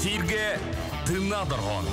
Эфирге тыңнадырған.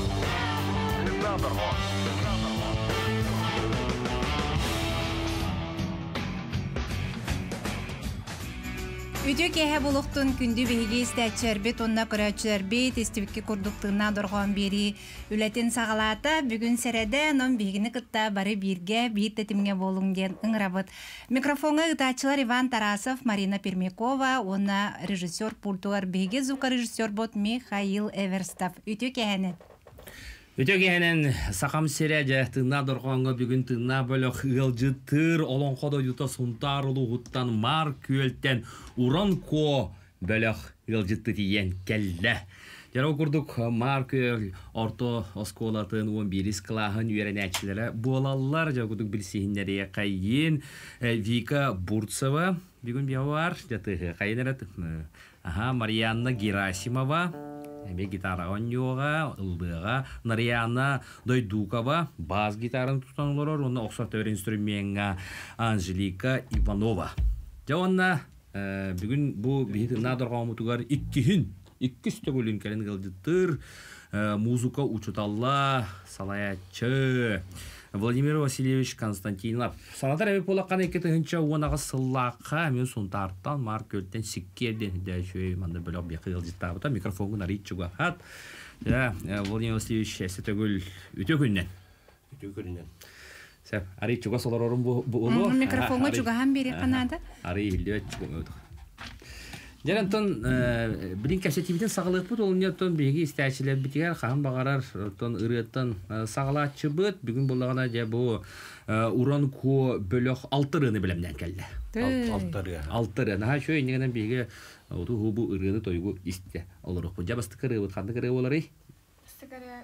Үтө кеһе булуктун күндү беги стачербит онна көрөчөрбит истибикки курдуктугна доргон бери үлетин сагалата бүгүн середе ном бегини кытта бары бирге бир тетимге болуңден ыңрабыт. Микрофонга ытаачылар Иван Тарасов, Марина Пермякова, онна режиссер пультугар беги звукорежиссер бот Михаил Эверстов. Үтө кеһени Өтөгенен сақам сереже тыңна дорғанға бүгін тыңна бөлік ғылжыттыр олон қода юта сұнтарылы ғыттан мар көлттен уран ко бөлік ғылжытты дейен келді. Жарау күрдік мар көл орто осколатын 11 клағын үйерен әчілері болалар. Жарау күрдік білсейіндері қайын Вика Бурцева бүгін беуар. Жаты қайын Марьяна Герасимова. Гитара оньоға, ылдыға, Нарияна Дойдукова, бас гитарын тұтанылар, оны оқсатыр инструментға Анжелика Иванова. Жауанна, бүгін бұл бейті надырға ұмытуғар иккісті бөлін кәлін ғылдыттыр, музыка учуталла, салаячы, Владимир Васильевич Константинов. Санатар әбек болаққан екеті ғынша оңаға сыллаққа мен сонтарттан марк өлттен сиккерден дәшөй маңда бөлі объекті ғылдыттағыта микрофонғын аритчуға хат. Владимир Васильевич әсі төгіл өте күннен. Сәп, аритчуға солар орын бұлы. Микрофонға чугахан бері қанады? Ари үлі өтчуға өтіқ. Жарантон билин кәсетибитен сағылық бұд, олын еттон беги істәчілер бітігер, қағын бағарар ұрыттан сағылатшы бұд. Бүгін болағына жа бұл уран ко бөліқ алтырыны білімден кәлді. Алтыры. Наға шөй негенен беги бұл ұрыны тойғы істе олырық бұд. Жа басты кірі бұд, қанды кірі олары? Басты кірі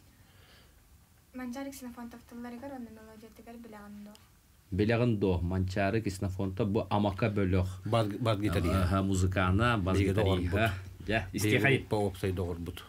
манчарик синофонтовтыларығар, оны мелодиятығар білағындо. Белягындо манчары киснафонта бу амака бөлөк бар гитария музыкана бар гитария я истехай по опсай догор бут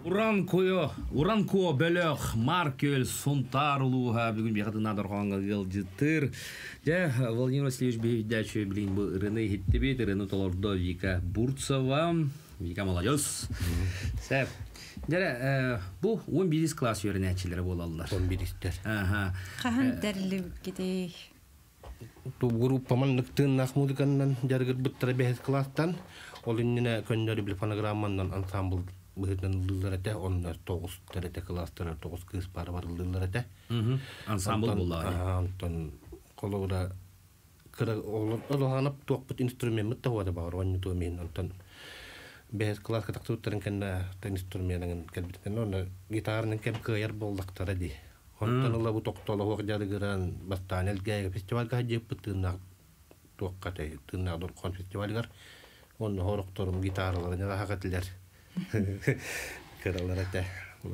Уранко бөлөх Маркөл Сунтарлуха бүгін бейхатына дұрғанға ғылжыттыр. Владимир Васильевич бейдәчі білейін бұл ұрыны хеттебет, ұрыны толырды Вика Бурцова. Вика молодец. Сәп. Бұл 11 класс өрін әтшілері болалылар. 11-тер. Қахан дәрілі кетей. Бұл группаман нықтығын музыканнан жарғыр бұттыры 5 класстан. Ол үніне көндері біл фонограмманнан ансамбл бұғытын ұлдылар әті, онына 9 тәрәті класстары 9 кыз пары бар ұлдылар әті. Ансамбл болар. Антон қолуыра олғанып тоқпыт инструмент мұтта ғады бағыр, оны туымен. Антон 5 класска тақтуыттарын кәнді инструментің кәлбіткен, оны гитарының кәп көйер болдақтары дей. Онтан ұла бұл тоқтолы оқ жадығыран бастан әлгәйгі фестивальға жепі тыңнақ тоққаты, тыңнақ дұрқан фестивальғар. Оны хорықтырым гитараларын яға қатылар. Кыралар әті.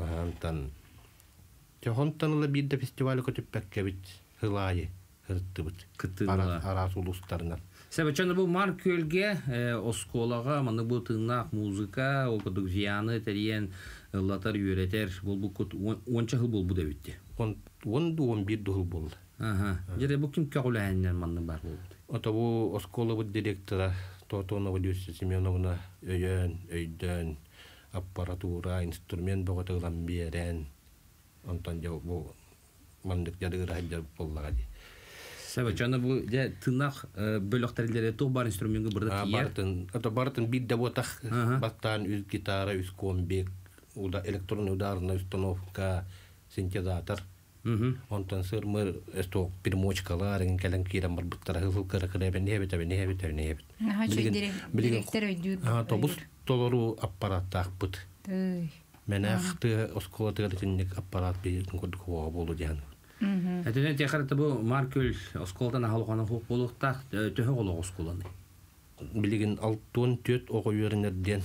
Онтан ұла бірді фестивалі көтіп бәкке біт, ғылайы, ғыртты біт. Арас ұлыстарынан. Сәбәтчаны бұл Маркөлге осколаға, маны бұл тыңнақ музыка, оқыдық зияны тәрейен ұллатар үйретер. Бұл күт 10 жыл бұл бұда өтті. 11 жыл болды. Жерде бұл кім кәғылы әнінен манның бар болды? Ота бұл осколы бұл директора Тотонова Дюсса Семеновна өйден аппаратура, инструмент бұғытығылан берен. Онтан жау бұл мандық жадығыр әйдер боллаға дей. Сәбәтчаны бұл тыңнақ бөліқтәрілері тұқ бар инструментгі бұрда тиер? Бартын бидді бұтақ бастан үз гитара, үз комбек, электронный ударная установка, синтезатор. Онтан сырмыр эсток перемочкалар, кәлін кейрен бар бұттара ғыл кірі-кірі, небет. Директор өйдүүд. Тобус толыру аппараттақ бұт. Мен әқті оскола тығыртыннек аппарат бейін көрдік оға болу дейін. Әтінен текарыты бұл Маркөл осколдан ағалғаны құқ болуқтақ төхі қолы осколаны? Білеген 6-4 оғы өрінерден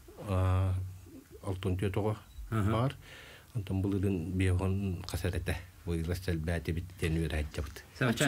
6-4 оғы бар. Онтан бұл үйдің бейғын қасар әті. Бұйылас әлбәті біттен өрі әтті бұд.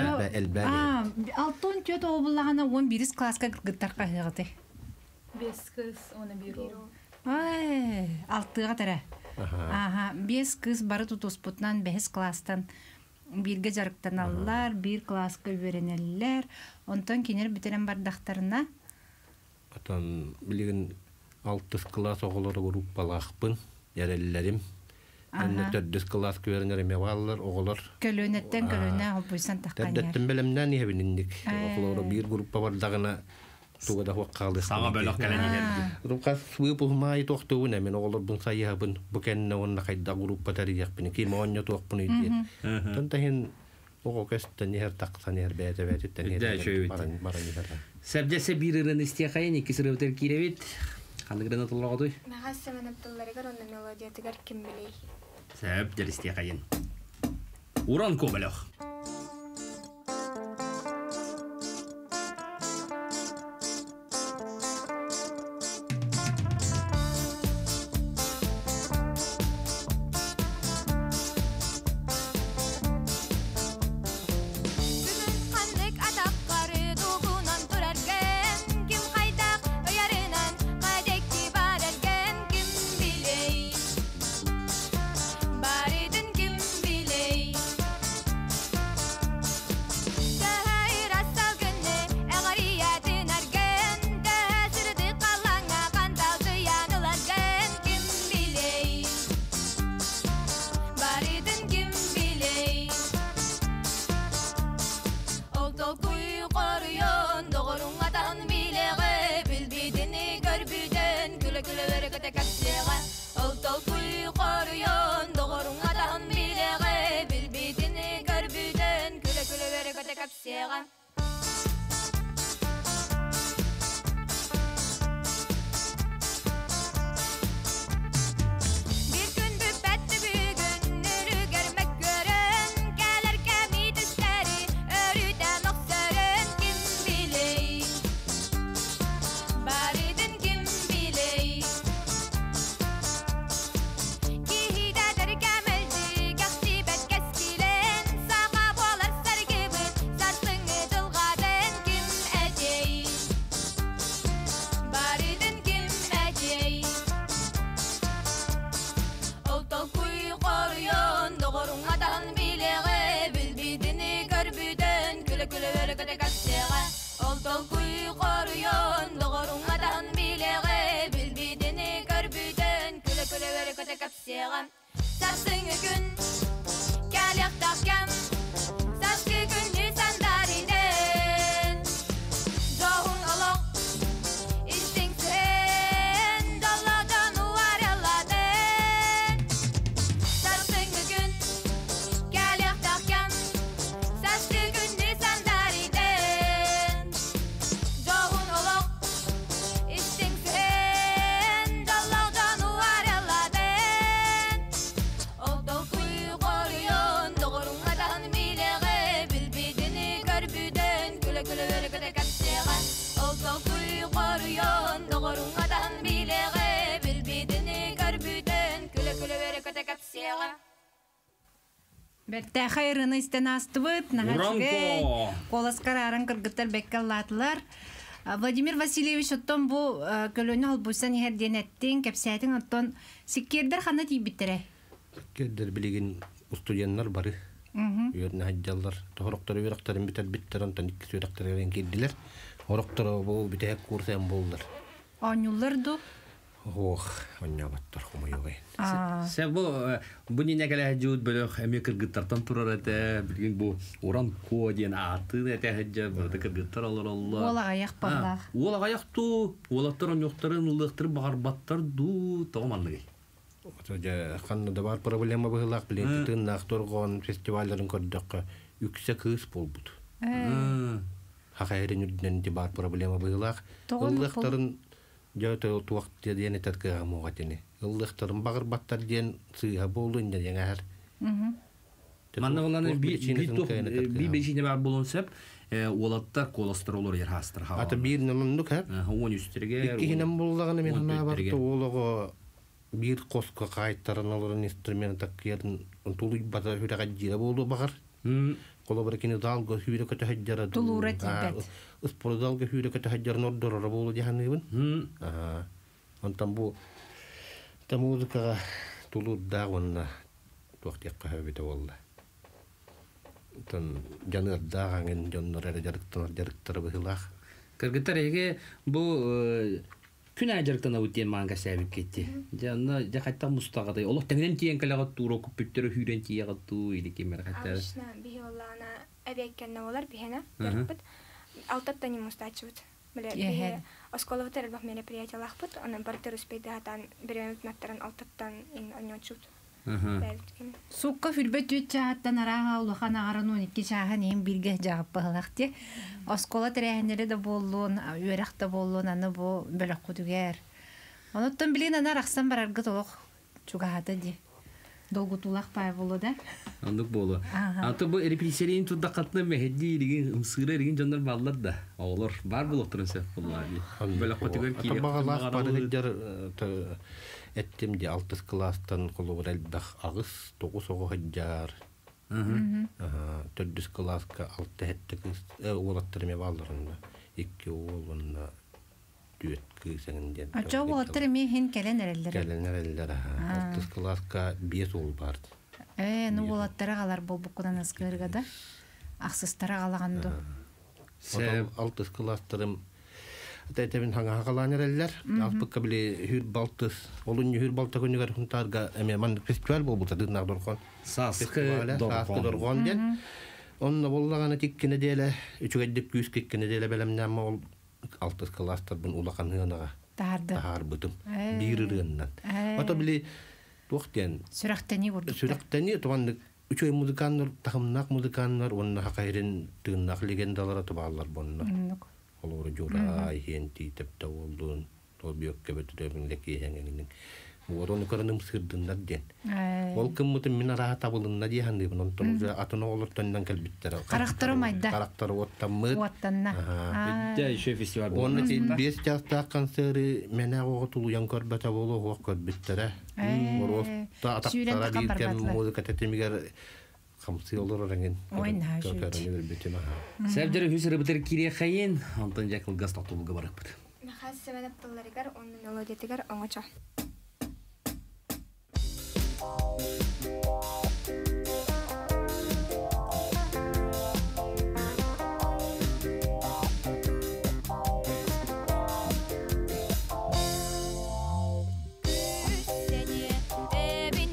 6-4 оғы бұлағана 11 класқа ғырғыттарға ғығыты? 5 кыз, оны 1 ол. 6-ға тәрі. 5 кыз бары тұтоспұтынан 5 кластан бірге жарықтан алылар, 1 класқа өренелілер. Онтан кенер бітерен бардақтарына? Отан білеген 6 класс оғылары группалақпын, ярелілерім. Әнне 4 класс көрінеріме балылар, оғылар. Көлөнеттен көлөне бұйсан таққан ер. Тәддеттен бәлімнен ебініндік. Оғылары 1 группа бардағына туғада хуақ қалды. Саңа бөліқ кәлін ерді. Рұқас сұйып ұлмай тоқтуын әмен оғылар бұн сайығабын, бұкәніне онына қайда группа тәрияқпын, кейма онына тоқпын үйден. Тәнтәхен оғы көстен ер тақсан ер бәйті-бәйті Сәбдәсі бір ұрын істеқайын, екісі рөптер керевет. Қандығырын ұтылға қодай? Нағасы мен аптыларығар оны мелодиятығар кім білей? Сәбдәл істеқайын. Уран көбіліқ. kapsiyem. Sarsıngı gün, gel yaktakken. Sarsıngı günü sen dariden. Doğun olok, istin sen. Dalladan uvar yaladın. Sarsıngı gün, gel yaktakken. Sarsıngı günü sen dariden. Doğun olok, istin sen. Dalladan uvar yaladın. Oldu kuyu koruyon, doğurmadan bilege. Bilbidini görbüden, güle güle vere güle kapsiyega. Oldu kuyu koruyon, doğurmadan bilege. Bilbidini görbüden, güle güle vere güle kapsiyega. Бәртә хайрыны истен астыбыт, нахачугай. Уранко! Колас карарын кыргыттар беккаллатылар. Владимир Васильевич оттон бу көлөнү албусан ихер денеттин, кепсәтин оттон сиккердер хана тийбиттере. Кедер билеген студентлар бары. Үйөрүнө хаджаллар. Тохороктор үйрөктөрүн биттер онтон икки үйрөктөргөн келдилер. Ороктор бул битек курсен болдур. Оңюлларду. Ох, оннабаттар хумайгай. Sen bu ne kadar hacı böyle emek kırgıtlardan turar ete bilgin bu oran ko diyen atı ete hacı burada kırgıtlar alır Allah. Ола аяк барлах. Ola ayak tu, olaktırın yokturun ılıktır bağırbattar du tamamlandı. Отожа ханнада бар проблема быһылаак билен тыыннаах торгон фестивальдарын көрдөккө үксө кыыс болбут. Хакайрын үднен бар проблема быһылаак. Ыллыктарын жөтө туакт диэн этэткэ амугатыны. Ыллыктарын багыр баттар диэн сыйга болуун диэн яңар. Манна оланы bir beşine var bulunsep olattar kolesterolur yer hastır hava. Ата бир номундук ха. Onun üstüge. Иккинен боллаганы мен хана барты олого бир коска кайттарын алырын инструмент таккерин тулуй бата хүрага жира болду багар. Колобракины далга хүрө көтө хаджара. Тулура тибет. Спордалга хүрө көтө хаджарын ордорора болду жаһаныбын. Онтан бу та музыкага тулур дагынна туактыкка хөбөтө болду. Тон жаныр дагаңын жоннор жарыктар быһылах. Kırgıtlar ege bu gün ajarıktan avutien manga sebep gitti. Janna jakayta mustaqaday. Allah tengden tiyen kalagat turo kupüttürü hüren tiyagat tu ili kemer hatta. Alışna bir yollana ebeyken olar bihena. Yarpıt. Altattani mustachut. Böyle oskola vatar мероприятиялах бут. Анан бартер успейди хатан беренутнаттарын алтаттан ин аньочут. Сукка хүрбөт үтчааттан арага улахан агарынун икки чаахан эм бирге жаап багалакти. Оскола терехнери да боллун, үйракта боллун, аны бу бөлөк кудугер. Оноттон билин ана рахсан барарга толок чугаата ди. Долгу тулак пай болу да. Anlık bolu. Anta bu eripliseriyin tudda katlı mehdi ligin ımsıra ligin canlar ballar da. Olur. Var bu oturun sen vallahi. Böyle kutugör ki. Bagalaak barıgıjar ettim di 6 klasstan kolor elbaq ağız 9 oğu hajjar. 4 klasska 6 hette kız oğlattırmaya ballarında. 2 oğlunda düet kızının diyen. Aça oğlattır mi hen kelen erelleri? Kelen erelleri. 6 klasska 5 oğul bardı. Nu oğlattara qalar bol bukudan asgırga da. Aksıstara qalagandu. 6 klaslarım Тәтәбен хаңа хакаланерлер, алпыкка биле хүр балтыс, олун хүр балта күнүгөр хунтарга эме ман фестиваль болбута дынак доргон. Саскы доргон ден. Онна боллаганы тиккене деле, үчүгөдүп күз кеккене деле белемнәм ол 6 класстар бун улакан хынага. Тахар бутум. Бир рыгыннан. Ата биле токтен. Сүрактени бурду. Сүрактени тован үчөй музыканнар, тахымнак музыканнар, онна хакайрын тыгнак легендалар табалар бонна. Olur jura henti tepta oldun to biyokka betüdemün leki henginin Oronu karanım sırdınlar den. Olkım mutum mina rahat abılınna diye handı bunun tonuza atına olur tondan kalbitler. Karakteri mayda. Karakteri ottamıd. Ottanna. Bitti şu festival. Onun için 5 yaşta konseri mena oğutulu yankor bata bolu oğuk kalbitler. Oros da ataktara birken müzik tetemiger kamsi olur orangin. Oyna şu. Sevdiri hüsrü bitir kiriye kayın. Ondan jakıl gaz tatlığı barıp. Nahas sevenap tıllarıgar onun melodiyetigar oңочо. Seni evin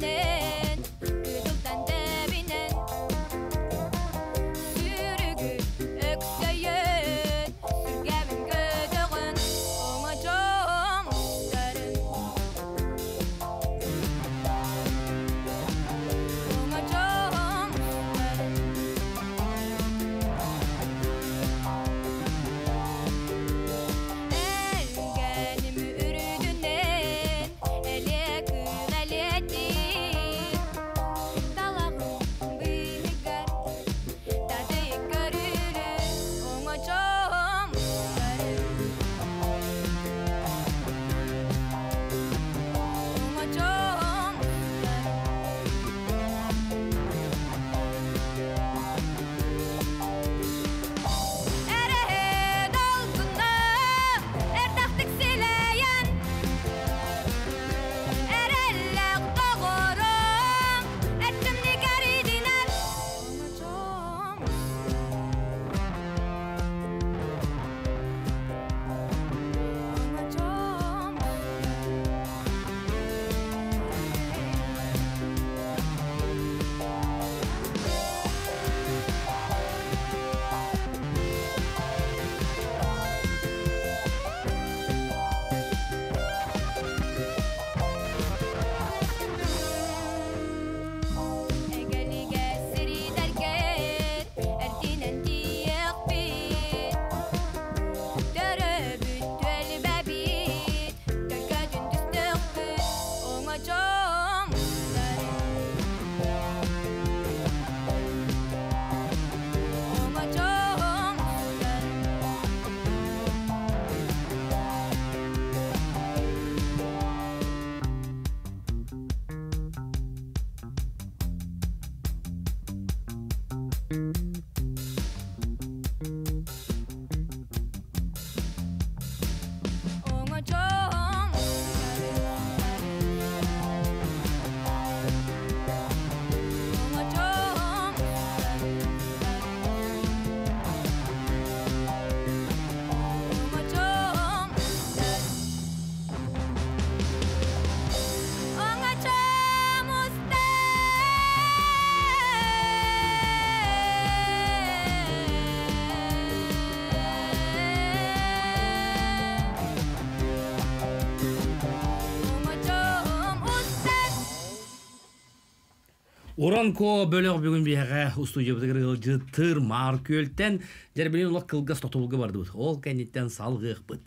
Уранко бөлөг бүгүн бияга студиябызга ылжытыр Маркөлтен жербелин улак кылгас тотулга барды. Ол кенеттен салгыкпыт.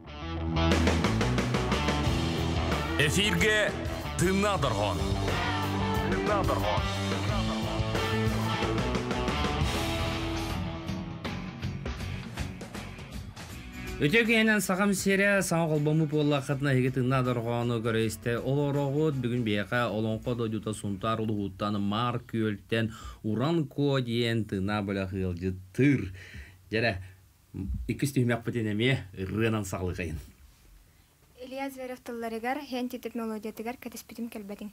Эфирге тыннадыргон. Өтөгенен сагам серия саңа колбому болла хатна хегетинна доргону көрөйсте олорогут бүгүн бияка олонко дойдута сунтар улугуттан Маркөлтен Уранко диен тына бөлө хылжытыр. Жара икистимек патенеме рынан саглыгайын. Илья Зверев тылларыгар хен титеп мелодиятыгар катеспитим келбетин.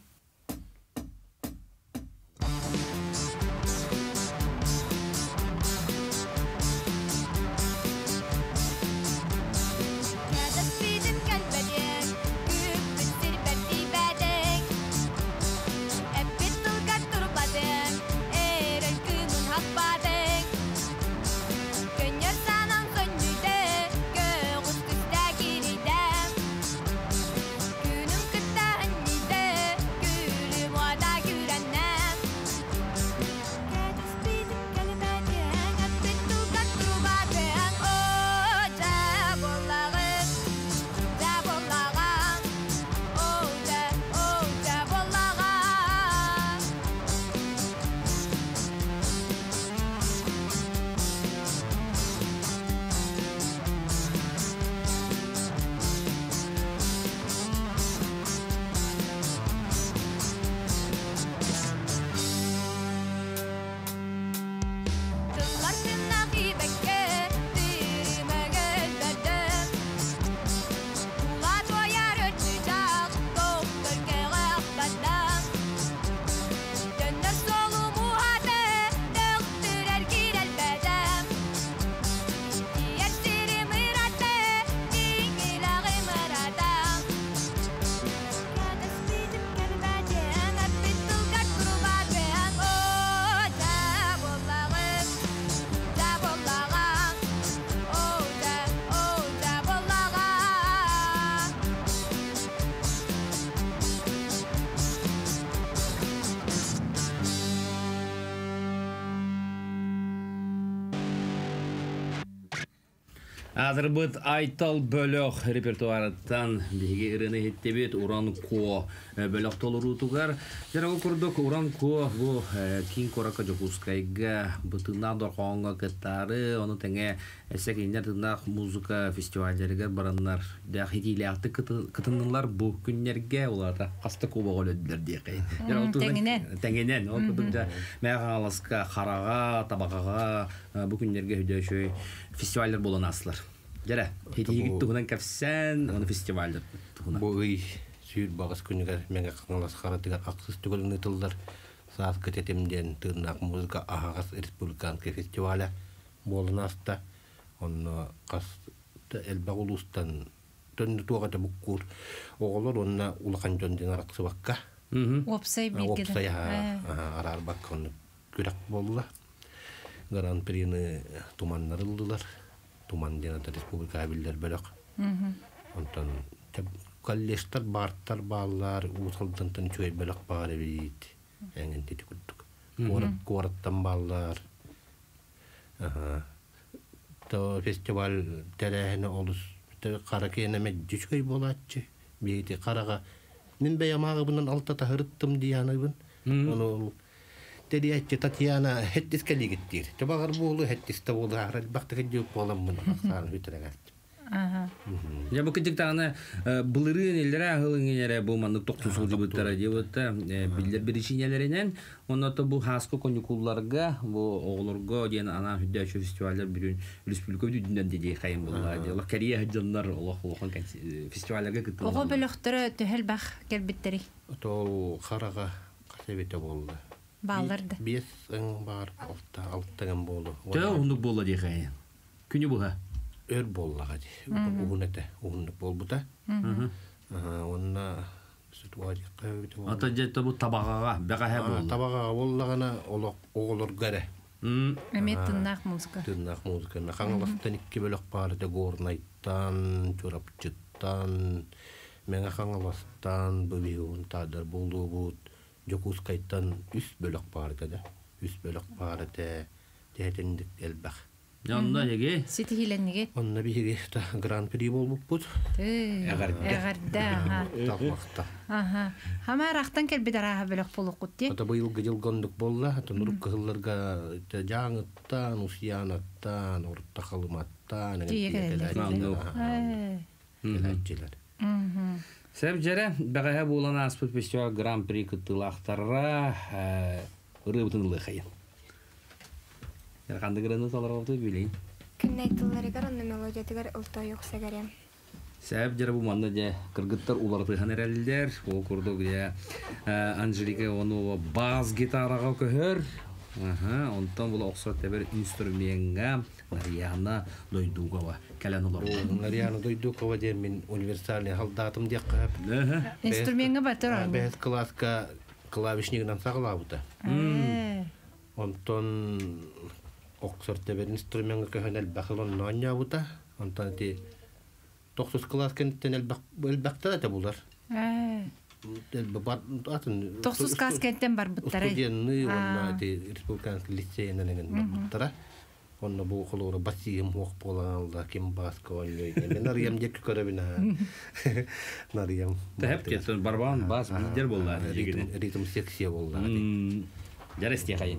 Азырбыт айтал бөлөк репертуарыттан биги ырыны хеттебет Уранко бөлөк толурутугар. Жарагы курдук Уранко бу кин корака жокускайга бытына доргонга кеттары, оны теңе эсекинер тына музыка фестивальдерге бараннар. Да хитилякты кытыннылар бу күннерге уларда касты кубага өлөдүлөр дийек. Теңенен ол кудумжа мегаласка харага, табагага бу күннерге хөдөшөй фестивальдер болон аслар. Жара, хитигит тугунан капсан, оны фестивальдер тугунан. Бу ый сүйүр багыс күнүгөр меңе каңлас харатыгар аксыз түгөлүнө тылдар. Саат кететемден тырнак музыка агас республиканский фестиваля болунаста. Онно кас элбагулустан төннү тугата буккур. Оголор онна улакан жонден араксыбакка. Опсай биргеде. Опсай арар баккон күрәк болла. Гран-прины туманнарылдылар. Туман денаты республика абиллер бөлөк. Онтан колледжтар, барттар, баллар, ууталдантан чөй бөлөк бары бит. Эңен тити күттүк. Кораттан баллар. То фестиваль терехине олус. Каракене меджүчкөй болатчы. Бейти карага. Мен бейамагы бунан алта тахырыттым дияныбын. Ону Тедиятчы Татьяна хеттиске лигиттир. Табагар болу хеттисте болу ахрал бактыга жөөп болам мына аксарын хүтүрөгөт. Я бу китик тагына былырын элдер агылыңере бу мандык токтусул жибыттара дебетте биллер биришинелеринен оното бу хаскы конюкулларга бу оглорго ден ана хүддәчү фестивальдер бирин республика дүндән диде хайым булла ди. Алар Корея хәҗҗаннар Аллаһ фестивальләргә китте. Ого белөхтөрө төһел бах келбиттери. То харага касебете булды. Балларды. Бес бар алтыган болду. Тә ундук булла ди хайым. Күнү буга. Өр боллага ди. Угунете, угунук болбута. Онна ситуация кайбыты болду. Ата жетте бу табагага бага булды. Табага боллагана оголор гаре. Эмет тыннак музыка. Тыннак музыка. Хаңластан 2 бөлөк бар да горнайттан, чурапчыттан, меңа хаңластан бүйүн тадар болду бут. Жокускайттан 3 бөлөк бар да. 3 бөлөк бар да. Тетендик элбах. Янда еге. Сити хиленниге. Онна биге та гран-при болбуппут. Эгарда. Талмакта. Аха. Хама рахтан келбидара белек болукутти. Ата быйыл гыжыл гондук болла, ата нурук кылларга жаңыттан, усянаттан, уртта калыматтан, эләҗиләр. Сәб җәре бәгә булана спорт фестиваль гран-при кытылактарга рыбытынлы хайын. Я канды граны саларга билейин. Күннәйтүләргә аны мелодиятыгар ултай юксагәрем. Сәб җәре бу манда җә кыргыттар уларты ханерәлләр, ул курдук я Анжелика Иванова бас гитарага көһөр. Онтан була оксат бер инструментга Нарияна Дойдукова каланулар. Нарияна Дойдукова дем мен универсальный халдатым дек кап. Инструментга батыр. Бес класска клавишнигинен саглабыта. Онтон оксат бер инструментга көһөнел бахылын нанябыта. Онтан ти 9 класска тенел бактара да булар. Тохсус каскеттен бар буттары. Студентны онна республиканский лицейнен буттара. Онна бу холора басием хок болалда ким баска ойлой. Мен ариям дек көрөбүнө. Нариям. Тәп кетен барбан бас билдер булла. Ритм секция болду. Жаресте хайын.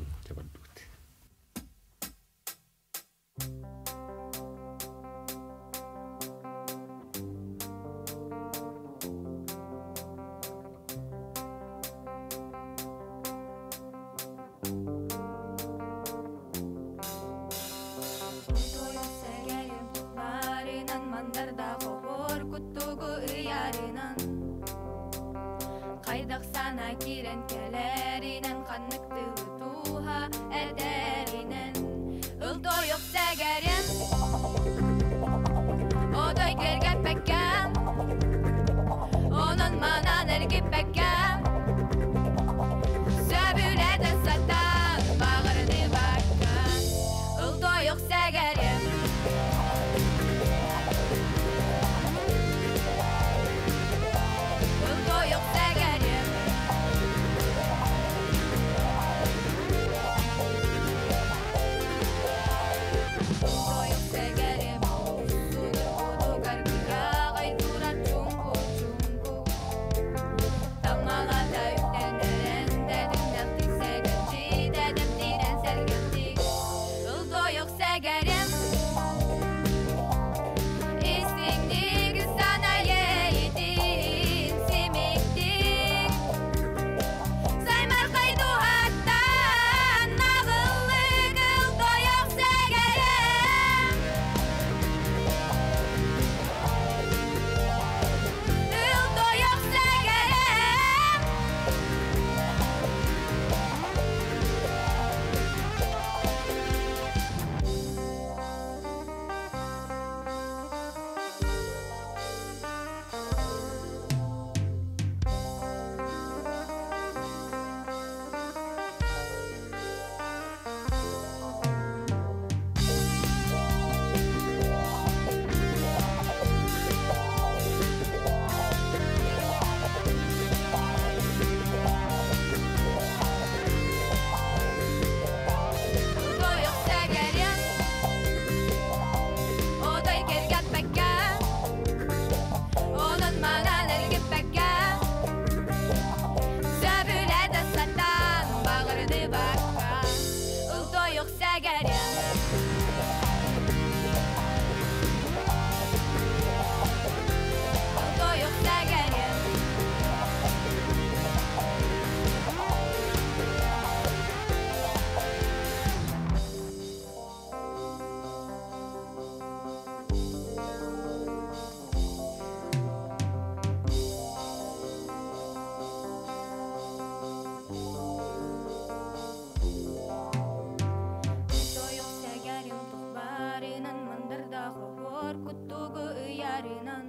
барынан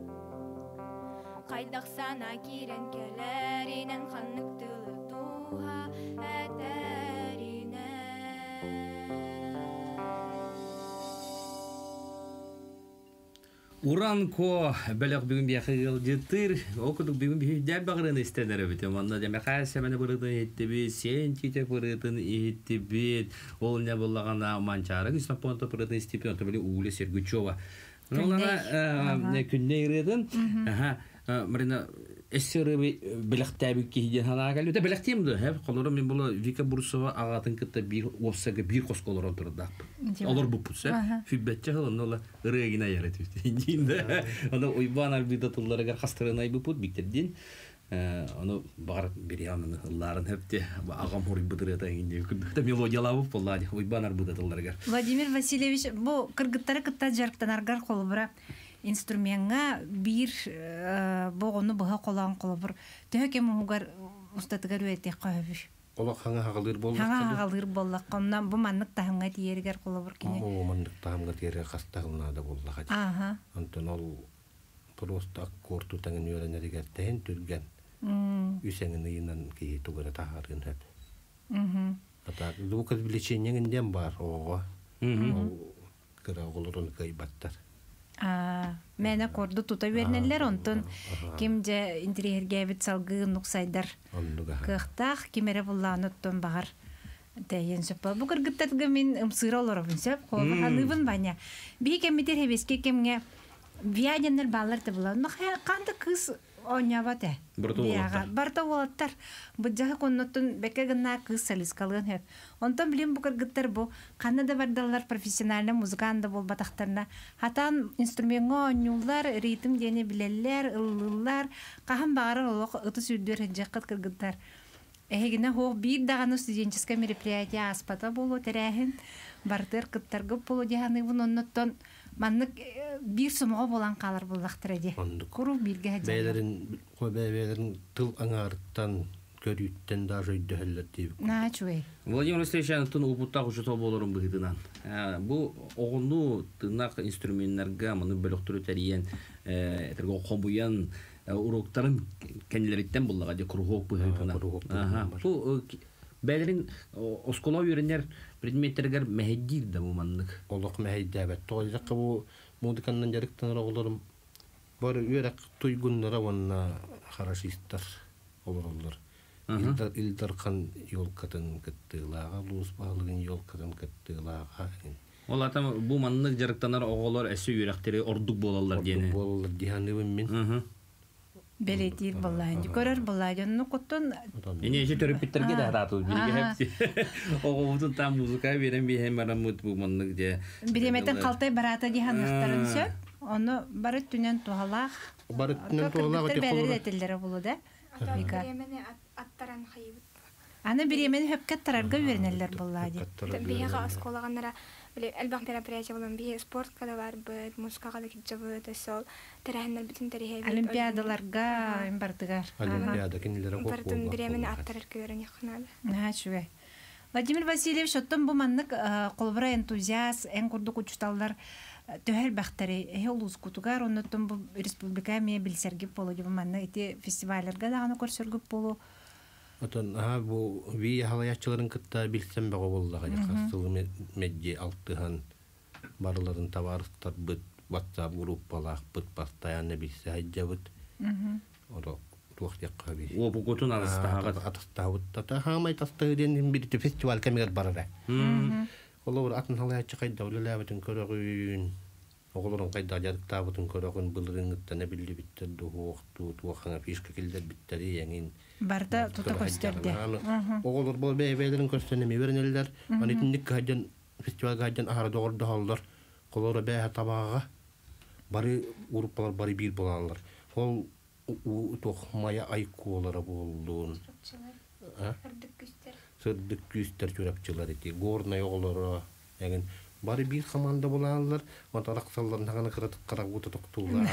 Қайдақ сана кирен келерінен Қаннықтылы туға әтәрінен Уранко бәлек бүгін бияқығыл жеттір. Оқыдық бүгін бүйдер бағырын істенер өбітім. Онда демеқа сәмені бұрытын етті бет, сен түйте бұрытын етті бет. Ол не болағана манчары, үстін понта бұрытын істепен, онта білі Уля Сергучева. Күнне ередін. Марина, эссеры біліқтәбі кейден халағал. Өте біліқтемді. Қолыры мен бұл Вика Бурсова ағатын кітті бір осыға бір қос қолыр отырдақ. Олар бұл бұтсы. Фиббетчі ғылын олар ұрығына ярет өте. Оны ойбан арбида тұлларығар қастырын айбы бұд біктерден. Оны бағар бір ямын ұлларын өпте ағам ұры бұдыр етағын. Мелодиялауып болады. Ойбан арбида тұлларығар. Владимир Васильевич, бұл кыргыттары кытта жарықтан аргар қолы бұра. Инструментга бир богону бага колан колобур төһөкем угар устатыгар үетек кайбыш. Ола хаңа хагалыр боллак. Хаңа хагалыр боллак. Ондан бу маннык тахымга тиергер колобур кине. О, маннык тахымга тиергер кастагына да боллак. Аха. Антон ол просто аккорду таңын үйренерге тен түрген. Үсеңин ыйынан ки тугара тахарын хеп. Ата лукас билеченеңден бар ого. Кыра голорун кайбаттар. Мәне корду тута вернеллер онтон кимже интерьерге бит салгы нуксайдар. Кыхтах кимере булланыттон багар. Тәйен сөпа. Бу кыргыттатга мен ымсыра олорабын сөп. Колга ханыбын баня. Би кемитер хебеске кемге виянер баллар да була. Нахя канды кыз онябате. Барта болаттар. Бу жага конноттон беке гына кыз салис калган хеп. Онтон билем бу кыргыттар бу канада бардалар профессиональный музыкант болбатактарына. Хатан инструментго онюлар, ритм дене билеллер, ыллылар, кахан багары олок ыты сүрдөр жаккат кыргыттар. Эгене хо бир даганы студенческое мероприятие аспата болу терехин бартыр кыттаргы болу деганы онноттон маннык бир сумга болан калар булактыр эди. Куру бирге хаҗа. Бәйләрен тыл аңарттан көрүттен даже өйдөһөллөр дип. Начуй. Владимир Васильевич тун убуттак учута болорун быгытынан. Бу огонду тынак инструменттерге муну бөлөктөрү териен этерге кобуян уроктарын кенелерден буллага же кругок быгытынан. Бу бәйләрен оскола үйренер предметтергер мәһәддир да бу маннык. Олок мәһәддә бит. Тойлык бу музыкандан жарыктан оглорым бар үйрәк туйгуннара ванна харашистар олорлар. Илдархан yolkatın kıttılağa, luz bağlığın yolkatın kıttılağa. Ola tam bu manlık jarıktanar oğullar esi yürekleri orduk bolallar diyene. Orduk bolallar diyanıvım min. Beletir vallahi. Görür vallahi. Onu kuttun. Yine işi törüpitlerge de hatatız. Bilgi hepsi. Oğulutun tam muzikayı veren bir hem aramut bu manlık diye. Bilemetten kaltay barata diyanlıkların söp. Onu barıt tünen tuhalaq. Barıt tünen tuhalaq. Belirletilleri bulu da. Аттаран хайбыт. Аны биремен хөпкәт тарарга вернелләр буллады. Бия асколаганнара биле албак мероприятие булган бия спорт кадалар бит, музыкага да китҗабыт сол. Терәһеннәр битен терәһе. Олимпиадаларга бардыгар. Олимпиада киниләре коп. Бардым биремен аттарыр көрән яхнады. Шуе. Владимир Васильевич шоттон бу маннык колбара энтузиаст, эн курдук учталлар төһәл бахтары хелус кутугар оннотон бу республика ме билсерге болу бу манны эти фестивальлерге да аны көрсөргүп болу. Отон бу ви халаячыларын кытта билсем бага боллага кастыл медди алтыхан барларын товарыстар бит WhatsApp группалар бит постоянно билсе хаҗабыт. Оро туак якка би. О бу готун арастагы атастабыт та хамай тастыден бир фестиваль камер барара. Олар атын халаячы кайда үлеләбетен көрөгүн. Оглорун кайда жарыктабытын көрөгүн былырыңыттан билли биттер дуокту туахана фишка келдер биттери яңин. Барда тута көстөрдү. Оглор бол бебелерин көстөнөмө беренелер. Анитиндик хаҗан фестиваль хаҗан ахар догорду халдар. Колора бе табага бары группалар бары бир болалар. Ол тохмая айколары болдун. Сырдык күстер чурапчылар эти горный оглары ягын бары бир команда болалар. Матараксаллар наганы кырытып карап утуктулар.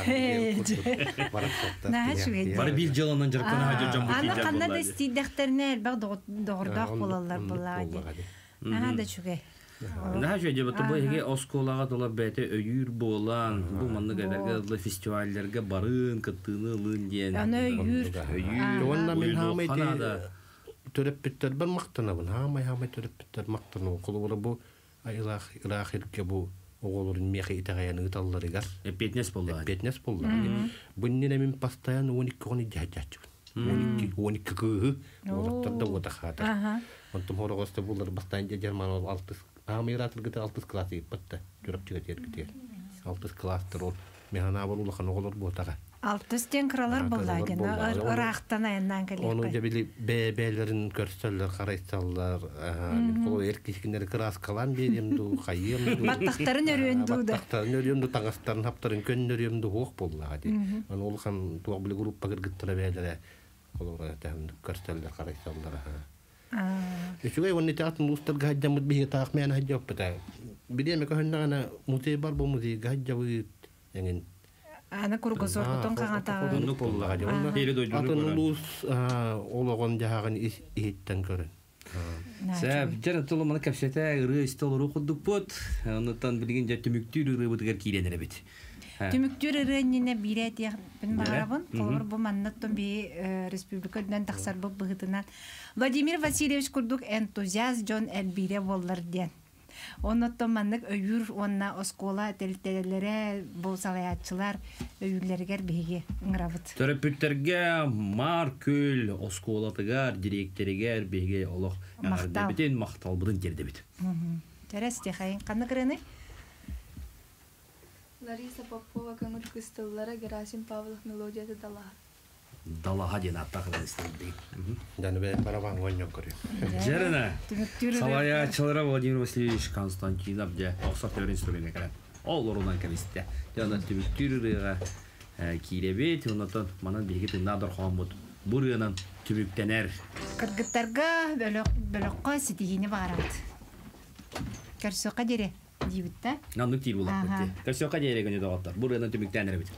Бары бир жылынан жаркана хаҗа жамбы кийдер. Аны кандай стилдектерне элбак догордак болалар булады. Ана да чугай. Наха жөйде баты бұл еге осколаға тола бәті өйір болан, бұл манны кәдерге фестивальдерге барын, кыттыны, лын дейін. Аны өйір. Онна мен хамайды төрөп биттер бір мақтанабын. Хамай төрөп биттер мақтанабын. Қолы бұл Ирахирке бұл оғылырын меқи итағаяны ұталылары ғар. Петнес болды. Петнес болды. Бұннен әмін пастаян 12-12 жачачыбын. 12 күйі. Олықтарда ода қадыр. Онтым хорағысты бұлар бастайын жәрман ол 6 Амиратыр гыты 6 классы иппатта. Жүріп жігіт ергітер. 6 кластыр ол. Механа бұл ұлықын оғылыр бұлтаға. 6 кралар буллагын ырактан аяннан келек. Onu jabili bebelerin körseller qaraysallar. Kolu erkekler kraskalan berimdu, qayımdu. Battaqtарын өрөндү. Battaqtарын öründü, tаңастарын haптарын kön öründü hoq bolladı. Onu olğan tuğ bile gruppa gırgıttıra belere. Kolora tän körseller qaraysallar. Şuga onu teatın ustal gahjamut bihi taqmen hajjap bata. Bideme ko hannana muzey bar bu muzey gahjabı yani Аны кургозор бутон каңатагы. Onu bolladı. Atın ulus oloğun jahagın ihitten körün. Сәп, жана толоманы кәпсәтә ыры столыру кудук бут. Онтан билген жа түмүктүр ыры бутгар киленер бит. Түмүктүр ырынына бирет я бин барабын. Колор бу маннаттан би республикадан таксар бу быгытынан. Владимир Васильевич курдук энтузиаст Джон Элбире боллар ден. Оннаттан маннык өйүр онна оскола телтелере болсалаятчылар өйүрлергер биге ыңрабыт. Төрөпүттерге Маркүл осколатыгар директоригер биге олох битен мактал будын жерде бит. Тересте хайын каны кырыны? Лариса Попова көңүл кыстыллары Герасим Павлов мелодиясы дала. Далаха ден аттакыр истеди. Даны бе барабан ойнок көрү. Жерена. Салаячылары Владимир Васильевич Константинов де оксофтер инструмент экен. Ол орунан келисте. Жана түбүктүрүгө киребет, онотон манан биги тыңнадыр хомбут. Бурынан түбүктенер. Кыргыттарга бөлөккө ситигини барат. Көрсөкка дере дибитте. Нанды тил булат бит. Көрсөкка дере гөнө дагаттар. Бурынан түбүктенер бит.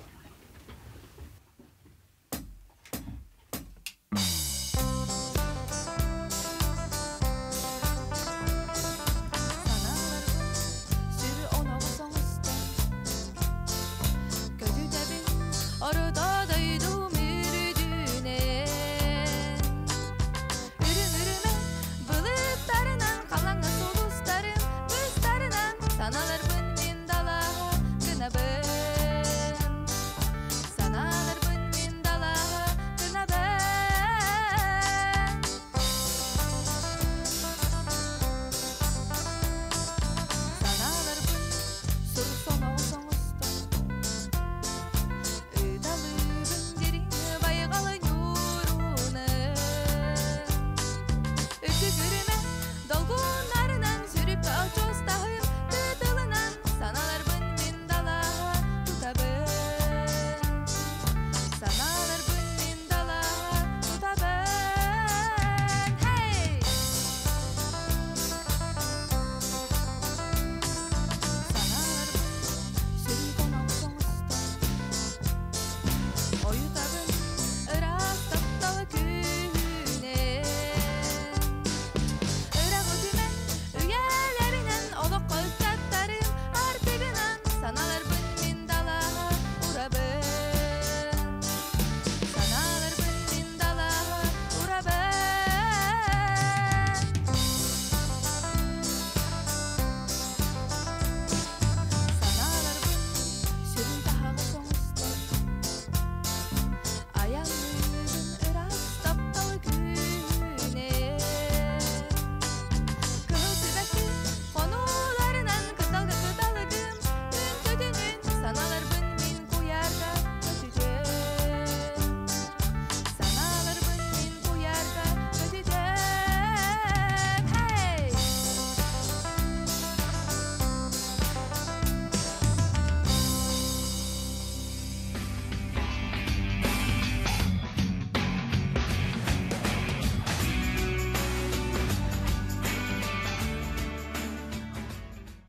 Arada